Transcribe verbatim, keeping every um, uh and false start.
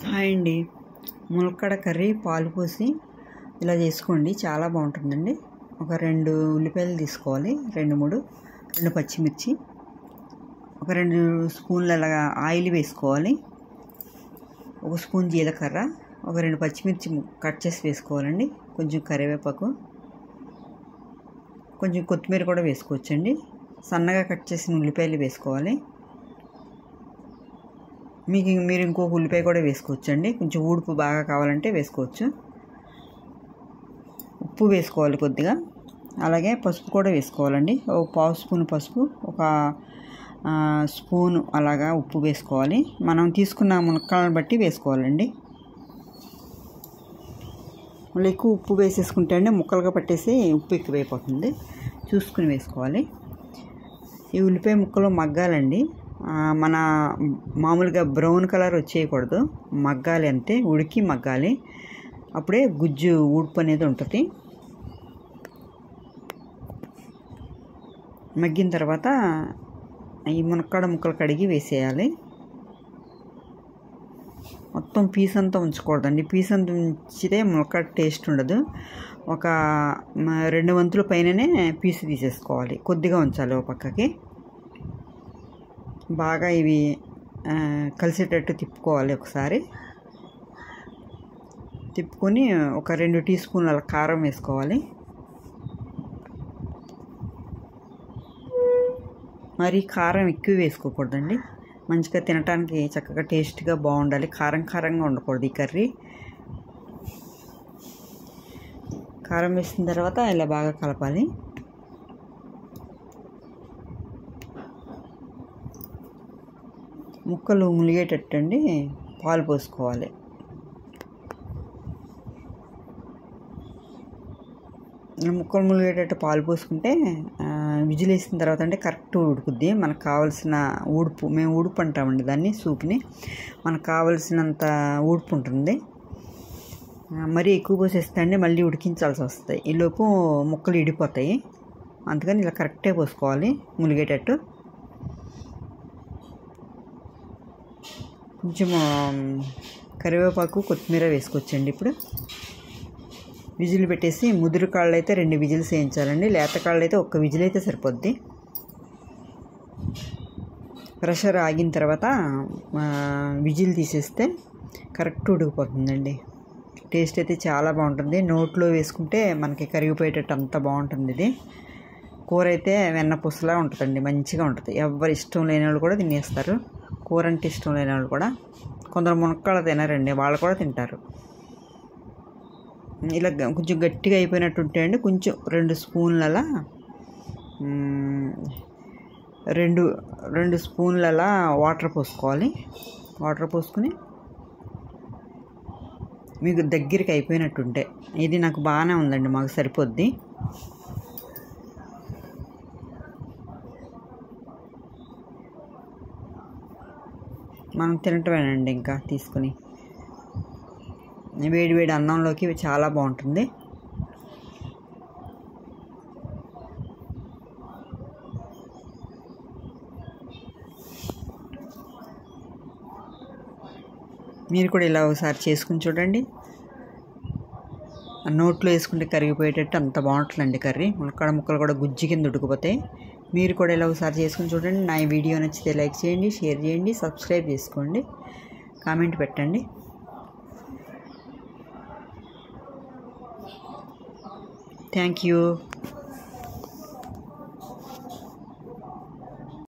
Hi అండి. ములక్కాడ curry పాలు పోసి ఇలా చేసుకోండి, చాలా బాగుంటుందండి. ఒక రెండు ఉల్లిపాయలు తీసుకోవాలి, రెండు మూడు రెండు పచ్చిమిర్చి, ఒక రెండు స్పూన్ల ఆయిల్ వేసుకోవాలి, ఒక స్పూన్ జీలకర్ర, ఒక రెండు పచ్చిమిర్చి కట్ చేసి వేసుకోవాలండి, కొంచెం కరివేపాకు, కొంచెం కొత్తిమీర కూడా వేసుకోవచ్చండి. సన్నగా కట్ చేసిన ఉల్లిపాయలు వేసుకోవాలి. మీకు మీరు ఇంకొక ఉల్లిపాయ కూడా వేసుకోవచ్చండి, కొంచెం ఊడుపు బాగా కావాలంటే వేసుకోవచ్చు. ఉప్పు వేసుకోవాలి కొద్దిగా, అలాగే పసుపు కూడా వేసుకోవాలండి. ఒక పావు స్పూన్ పసుపు, ఒక స్పూను అలాగా ఉప్పు వేసుకోవాలి. మనం తీసుకున్న మునక్కాడలను బట్టి వేసుకోవాలండి. మళ్ళీ ఎక్కువ ఉప్పు వేసేసుకుంటే అండి ముక్కలుగా పట్టేసి ఉప్పు ఎక్కువైపోతుంది, చూసుకుని వేసుకోవాలి. ఈ ఉల్లిపాయ ముక్కలు మగ్గాలండి, మన మామూలుగా బ్రౌన్ కలర్ వచ్చేయకూడదు, మగ్గాలి అంతే, ఉడికి మగ్గాలి, అప్పుడే గుజ్జు ఊడ్పు అనేది ఉంటుంది. మగ్గిన తర్వాత ఈ మునక్కాడ ముక్కలు కడిగి వేసేయాలి. మొత్తం పీస్ అంతా ఉంచకూడదండి, పీస్ అంతా ఉంచితే మునక్కాడ టేస్ట్ ఉండదు. ఒక రెండు వంతుల పైననే పీసు తీసేసుకోవాలి, కొద్దిగా ఉంచాలి ఒక పక్కకి. బాగా ఇవి కలిసేటట్టు తిప్పుకోవాలి. ఒకసారి తిప్పుకొని ఒక రెండు టీ స్పూన్ల కారం వేసుకోవాలి. మరి కారం ఎక్కువ వేసుకోకూడదండి, మంచిగా తినటానికి చక్కగా టేస్ట్గా బాగుండాలి, కారం కారంగా ఉండకూడదు ఈ కర్రీ. కారం వేసిన తర్వాత ఇలా బాగా కలపాలి. ముక్కలు ములిగేటట్టండి పాలు పోసుకోవాలి. ముక్కలు ములిగేటట్టు పాలు పోసుకుంటే విజిల్ వేసిన తర్వాత అంటే కరెక్ట్ ఉడుకుద్ది. మనకు కావాల్సిన ఊడుపు, మేము ఊడుపు అంటామండి దాన్ని, సూప్ని, మనకు కావాల్సినంత ఊడుపు ఉంటుంది. మరీ ఎక్కువ పోసేస్తే అండి మళ్ళీ ఉడికించాల్సి వస్తాయి, ఈలోపు ముక్కలు ఇడిపోతాయి. అందుకని ఇలా కరెక్టే పోసుకోవాలి ములిగేటట్టు. కొంచెం కరివేపాకు కొత్తిమీర వేసుకోవచ్చండి. ఇప్పుడు విజిల్ పెట్టేసి, ముదురు కాళ్ళు అయితే రెండు విజిల్స్ వేయించాలండి, లేత కాళ్ళు అయితే ఒక్క విజిల్ అయితే సరిపోద్ది. ప్రెషర్ ఆగిన తర్వాత విజిల్ తీసేస్తే కరెక్ట్ ఉడికిపోతుందండి. టేస్ట్ అయితే చాలా బాగుంటుంది, నోట్లో వేసుకుంటే మనకి కరిగిపోయేటట్టు అంత బాగుంటుంది. ఇది కూర అయితే వెన్న పుసలా ఉంటుందండి, మంచిగా ఉంటుంది. ఎవరు ఇష్టం లేని వాళ్ళు కూడా తినేస్తారు, కూర అంటే ఇష్టం లేని వాళ్ళు కూడా. కొందరు మునక్కాడ తినరండి, వాళ్ళు కూడా తింటారు. ఇలా కొంచెం గట్టిగా అయిపోయినట్టు ఉంటే అండి కొంచెం రెండు స్పూన్ల రెండు రెండు స్పూన్ల వాటర్ పోసుకోవాలి. వాటర్ పోసుకుని మీకు దగ్గరికి అయిపోయినట్టుంటే, ఇది నాకు బాగానే ఉందండి, మాకు సరిపోద్ది. మనం తినటమేనండి, ఇంకా తీసుకుని వేడి వేడి అన్నంలోకి చాలా బాగుంటుంది. మీరు కూడా ఇలా ఒకసారి చేసుకుని చూడండి, నోట్లో వేసుకుంటే కరిగిపోయేటట్టు అంత బాగుంటుందండి కర్రీ. ములక్కాడ ముక్కలు కూడా గుజ్జు కింద ఉడికిపోతాయి. మీరు కూడా ఇలా ఒకసారి చేసుకుని చూడండి. నా ఈ వీడియో నచ్చితే లైక్ చేయండి, షేర్ చేయండి, సబ్స్క్రైబ్ చేసుకోండి, కామెంట్ పెట్టండి. Thank you.